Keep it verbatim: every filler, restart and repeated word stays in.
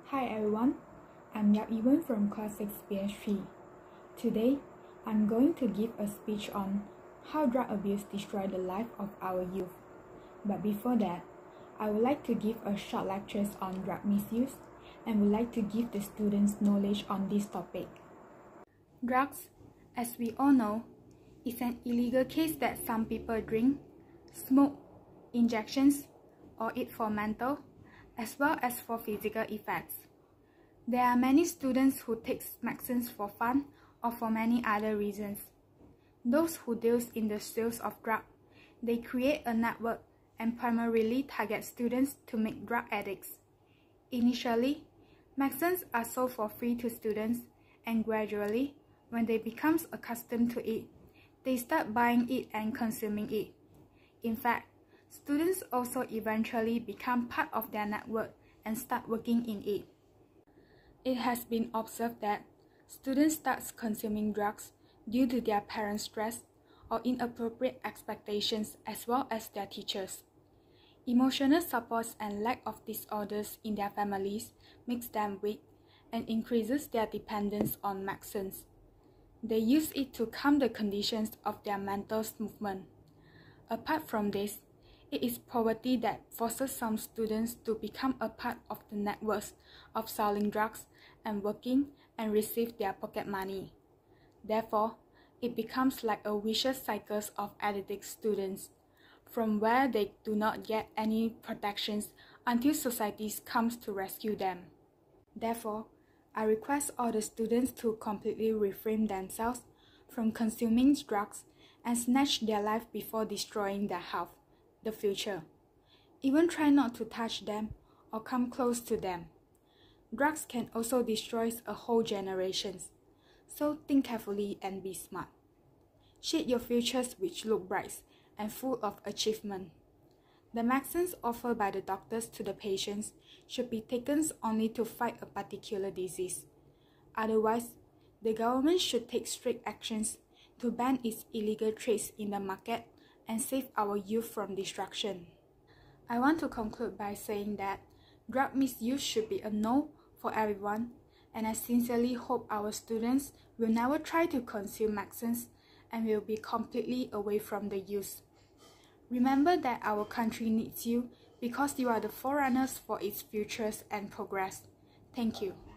Hi everyone, I'm Yap Ewan from Class six B S three. Today, I'm going to give a speech on how drug abuse destroys the life of our youth. But before that, I would like to give a short lecture on drug misuse and would like to give the students knowledge on this topic. Drugs, as we all know, is an illegal case that some people drink, smoke, injections, or eat for mental, as well as for physical effects. There are many students who take medicines for fun or for many other reasons. Those who deal in the sales of drugs, they create a network and primarily target students to make drug addicts. Initially, medicines are sold for free to students, and gradually, when they become accustomed to it, they start buying it and consuming it. In fact, students also eventually become part of their network and start working in it. It has been observed that students start consuming drugs due to their parents' stress or inappropriate expectations as well as their teachers. Emotional supports and lack of disorders in their families makes them weak and increases their dependence on medicines. They use it to calm the conditions of their mental movement. Apart from this, it is poverty that forces some students to become a part of the networks of selling drugs and working and receive their pocket money. Therefore, it becomes like a vicious cycle of addict students, from where they do not get any protections until society comes to rescue them. Therefore, I request all the students to completely refrain themselves from consuming drugs and snatch their life before destroying their health, the future. Even try not to touch them or come close to them. Drugs can also destroy a whole generation, so think carefully and be smart. Shape your futures which look bright and full of achievement. The medicines offered by the doctors to the patients should be taken only to fight a particular disease. Otherwise, the government should take strict actions to ban its illegal trades in the market and save our youth from destruction. I want to conclude by saying that drug misuse should be a no for everyone, and I sincerely hope our students will never try to consume medicines and will be completely away from the use. Remember that our country needs you because you are the forerunners for its futures and progress. Thank you.